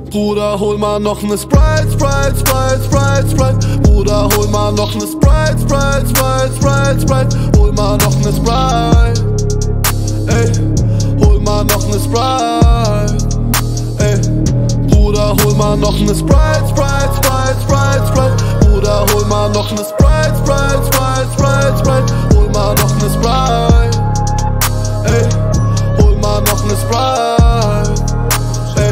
Bruder, hol mal noch ne Sprite, Sprite, Sprite, Sprite, Sprite. Bruder, hol mal noch ne Sprite, Sprite, Sprite, Sprite, Sprite. Hol mal noch ne Sprite. Ey, hol mal noch ne Sprite. Ey, Bruder, hol mal noch ne Sprite, Sprite, Sprite, Sprite, Sprite. Bruder, hol mal noch ne Sprite, Sprite, Sprite, Sprite, Sprite. Hol mal noch ne Sprite. Ey, hol mal noch ne Sprite. Ey,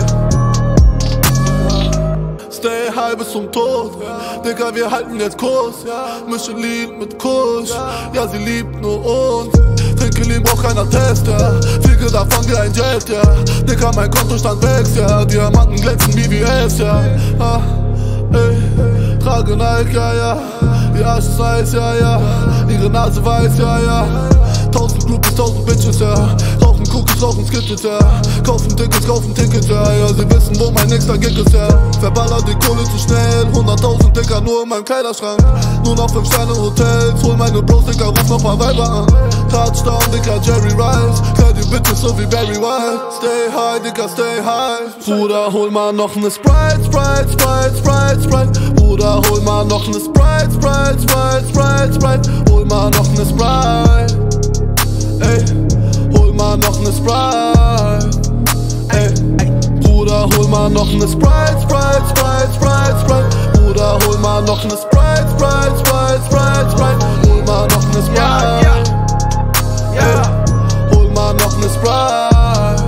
stay high bis zum Tod. Digga, wir halten jetzt Kurs. Mische Lied mit Kusch. Ja, sie liebt nur uns. Trinke Lean, braucht keiner Test, ja. Fliege davon wie ein Jet, ja. Digga, mein Kontostand wächst, ja. Diamanten glänzen wie BBS, ja. Ey, trage Nike, ja, ja. Die Arsch ist weiß, ja, ja. Ihre Nase weiß, ja, ja. 1000 Groupies, 1000 Bitches, ja. Rauchen Cookies, rauchen Skittles, ja. Kaufen Tickets, ja. Ja, sie wissen, wo mein nächster Gig ist, ja. Verballer die Kohle zu schnell. 100.000 Dicker nur in meinem Kleiderschrank. Nur noch 5 Sterne Hotels. Hol meine Bros, Dicker, ruf noch mal Weiber an. Touchdown, Dicker, Jerry Rice. Hör die Bitches so wie Barry White. Stay high, Dicker, stay high. Bruder, hol mal noch ne Sprite, Sprite, Sprite, Sprite, Sprite. Bruder, hol mal noch ne Sprite, Sprite, Sprite, Sprite, Sprite. Hol mal noch ne Sprite. Ey, hol mal noch ne Sprite. Ey, Bruder, hol mal noch ne Sprite, Sprite, Sprite, Sprite, Sprite. Bruder, hol mal noch ne Sprite, Sprite, Sprite, Sprite, Sprite. Hol mal noch ne Sprite. Ey, hol mal noch ne Sprite.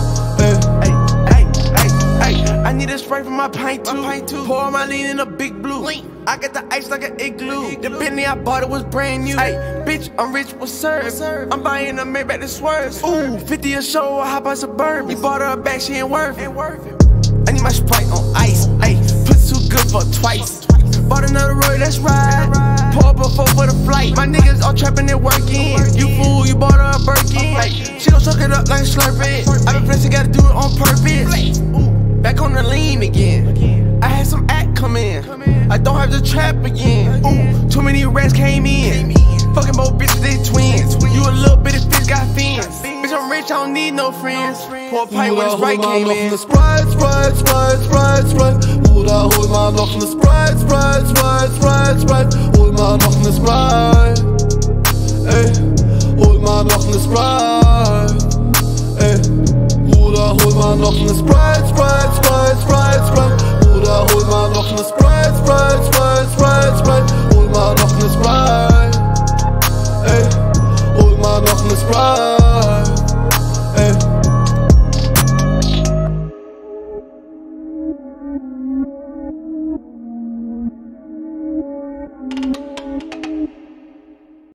Ey, I need a Sprite for my pint too. Pour my lean in a big blue. I got the ice like an igloo. The Bentley I bought, it was brand new. Ay, bitch, I'm rich, what's served? I'm buying a Maybach that swerves. Ooh, 50 a show, I hop on Suburban. You bought her a bag, she ain't worth it. I need my Sprite on ice. Ay, put too good for twice. Bought another Roy, that's right. Pour up a 4 for the flight. My niggas all trapping and working. You fool, you bought her a Birkin. Ay, she gon' suck it up like Slurpee. I been flexing, gotta do it on purpose. Back on the lean again. I had some act come in. I don't have to trap again. Ooh, too many rats came in. Fucking both bitches, they twins. You a little bit of fish, got fins. Bitch, I'm rich, I don't need no friends. Pour a pipe when the Sprite came in. Sprite, Sprite, Sprite, Sprite, Sprite. Bruder, hol mal noch ne Sprite, Sprite, Sprite, Sprite, Sprite. Hol mal noch ne Sprite. Ey, hol mal noch ne Sprite. Ey, Bruder, hol mal noch ne Sprite, Sprite, Sprite, Sprite, Sprite. Bruder, hol mal noch ne Sprite.